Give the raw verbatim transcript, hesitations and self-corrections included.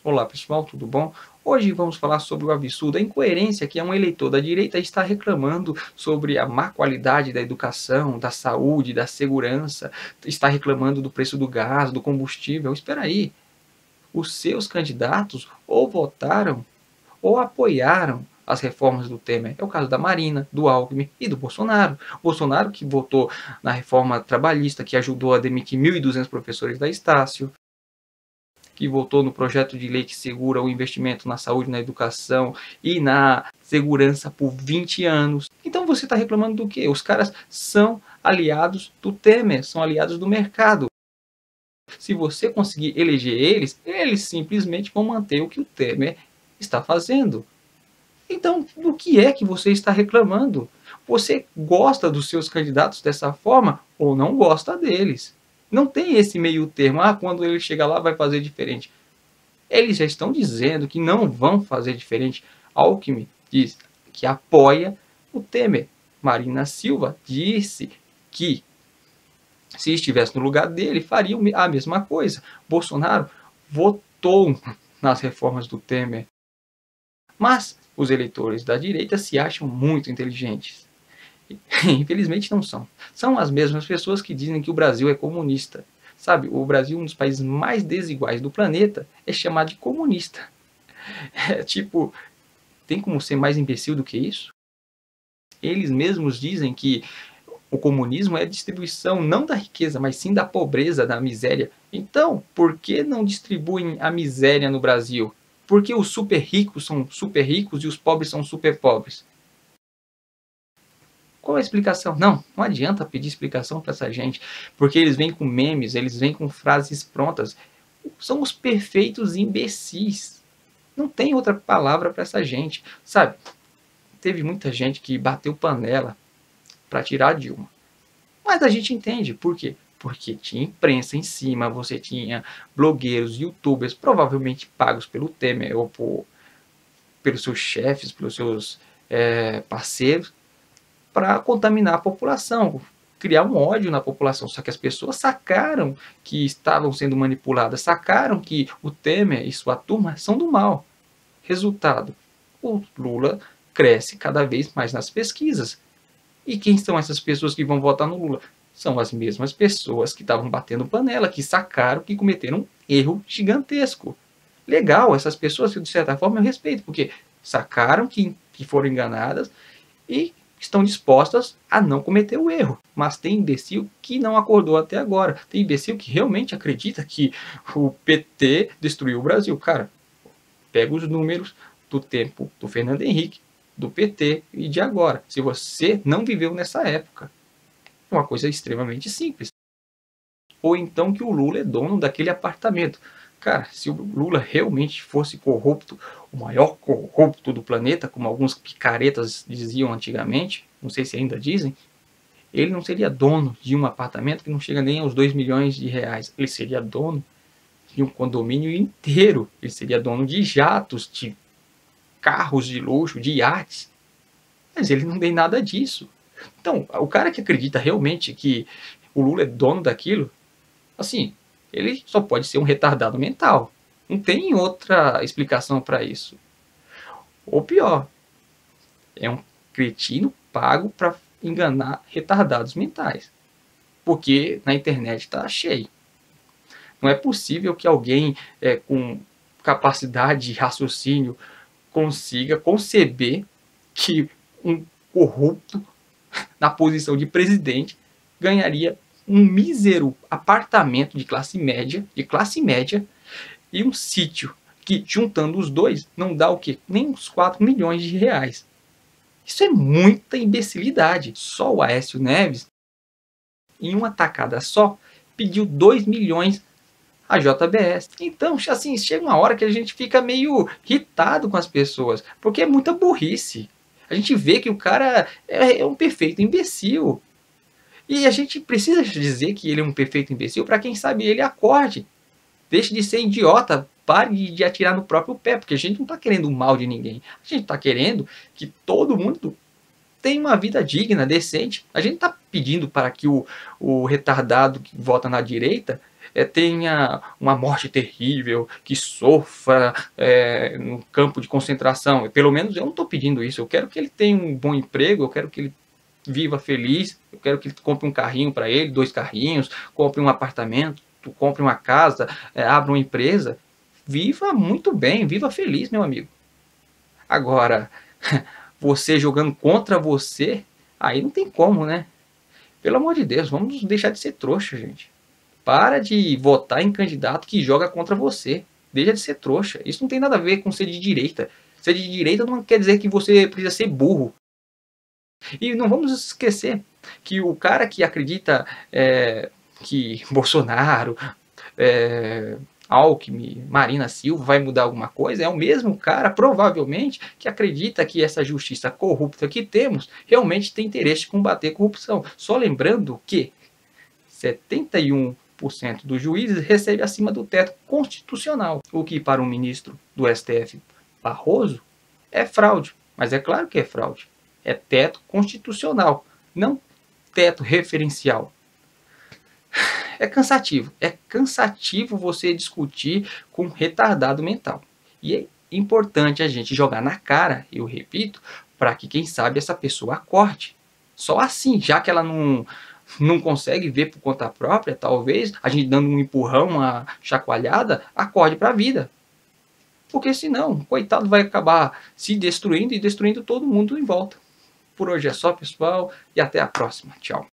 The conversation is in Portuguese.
Olá pessoal, tudo bom? Hoje vamos falar sobre o absurdo, a incoerência que é um eleitor da direita está reclamando sobre a má qualidade da educação, da saúde, da segurança, está reclamando do preço do gás, do combustível. Espera aí, os seus candidatos ou votaram ou apoiaram as reformas do Temer. É o caso da Marina, do Alckmin e do Bolsonaro. O Bolsonaro que votou na reforma trabalhista, que ajudou a demitir mil e duzentos professores da Estácio, que votou no projeto de lei que segura o investimento na saúde, na educação e na segurança por vinte anos. Então você está reclamando do quê? Os caras são aliados do Temer, são aliados do mercado. Se você conseguir eleger eles, eles simplesmente vão manter o que o Temer está fazendo. Então, do que é que você está reclamando? Você gosta dos seus candidatos dessa forma ou não gosta deles? Não tem esse meio termo, ah, quando ele chegar lá vai fazer diferente. Eles já estão dizendo que não vão fazer diferente. Alckmin diz que apoia o Temer. Marina Silva disse que, se estivesse no lugar dele, faria a mesma coisa. Bolsonaro votou nas reformas do Temer. Mas os eleitores da direita se acham muito inteligentes. Infelizmente não são. São as mesmas pessoas que dizem que o Brasil é comunista. Sabe, o Brasil, um dos países mais desiguais do planeta, é chamado de comunista. É tipo, tem como ser mais imbecil do que isso? Eles mesmos dizem que o comunismo é a distribuição não da riqueza, mas sim da pobreza, da miséria. Então, por que não distribuem a miséria no Brasil? Por que os super ricos são super ricos e os pobres são super pobres? Qual a explicação? Não, não adianta pedir explicação para essa gente, porque eles vêm com memes, eles vêm com frases prontas. São os perfeitos imbecis. Não tem outra palavra para essa gente, sabe? Teve muita gente que bateu panela para tirar a Dilma. Mas a gente entende, por quê? Porque tinha imprensa em cima, você tinha blogueiros, youtubers, provavelmente pagos pelo Temer ou por, pelos seus chefes, pelos seus é, parceiros, para contaminar a população, criar um ódio na população. Só que as pessoas sacaram que estavam sendo manipuladas, sacaram que o Temer e sua turma são do mal. Resultado, o Lula cresce cada vez mais nas pesquisas. E quem são essas pessoas que vão votar no Lula? São as mesmas pessoas que estavam batendo panela, que sacaram que cometeram um erro gigantesco. Legal, essas pessoas que de certa forma eu respeito, porque sacaram que, que foram enganadas e estão dispostas a não cometer o erro. Mas tem imbecil que não acordou até agora. Tem imbecil que realmente acredita que o P T destruiu o Brasil. Cara, pega os números do tempo do Fernando Henrique, do P T e de agora. Se você não viveu nessa época, é uma coisa extremamente simples. Ou então que o Lula é dono daquele apartamento. Cara, se o Lula realmente fosse corrupto, o maior corrupto do planeta, como alguns picaretas diziam antigamente, não sei se ainda dizem, ele não seria dono de um apartamento que não chega nem aos dois milhões de reais. Ele seria dono de um condomínio inteiro. Ele seria dono de jatos, de carros de luxo, de iates. Mas ele não tem nada disso. Então, o cara que acredita realmente que o Lula é dono daquilo, assim, ele só pode ser um retardado mental. Não tem outra explicação para isso. Ou pior, é um cretino pago para enganar retardados mentais. Porque na internet está cheio. Não é possível que alguém é, com capacidade de raciocínio consiga conceber que um corrupto na posição de presidente ganharia um mísero apartamento de classe média, de classe média, e um sítio que, juntando os dois, não dá o quê? Nem uns quatro milhões de reais. Isso é muita imbecilidade. Só o Aécio Neves, em uma tacada só, pediu dois milhões a J B S. Então, assim, chega uma hora que a gente fica meio irritado com as pessoas, porque é muita burrice. A gente vê que o cara é, é um perfeito imbecil. E a gente precisa dizer que ele é um perfeito imbecil para quem sabe ele acorde. Deixe de ser idiota, pare de atirar no próprio pé, porque a gente não está querendo o mal de ninguém. A gente está querendo que todo mundo tenha uma vida digna, decente. A gente está pedindo para que o, o retardado que vota na direita é, tenha uma morte terrível, que sofra é, no campo de concentração. Pelo menos eu não estou pedindo isso. Eu quero que ele tenha um bom emprego, eu quero que ele viva feliz, eu quero que ele compre um carrinho para ele, dois carrinhos, compre um apartamento, compre uma casa, é, abra uma empresa. Viva muito bem, viva feliz, meu amigo. Agora, você jogando contra você, aí não tem como, né? Pelo amor de Deus, vamos deixar de ser trouxa, gente. Para de votar em candidato que joga contra você. Deixa de ser trouxa. Isso não tem nada a ver com ser de direita. Ser de direita não quer dizer que você precisa ser burro. E não vamos esquecer que o cara que acredita é, que Bolsonaro, é, Alckmin, Marina Silva vai mudar alguma coisa, é o mesmo cara, provavelmente, que acredita que essa justiça corrupta que temos realmente tem interesse em combater a corrupção. Só lembrando que setenta e um por cento dos juízes recebe acima do teto constitucional, o que para um ministro do S T F, Barroso, é fraude. Mas é claro que é fraude. É teto constitucional, não teto referencial. É cansativo. É cansativo você discutir com um retardado mental. E é importante a gente jogar na cara, eu repito, para que, quem sabe, essa pessoa acorde. Só assim, já que ela não, não consegue ver por conta própria, talvez, a gente dando um empurrão, uma chacoalhada, acorde para a vida. Porque senão, o coitado vai acabar se destruindo e destruindo todo mundo em volta. Por hoje é só, pessoal, e até a próxima. Tchau.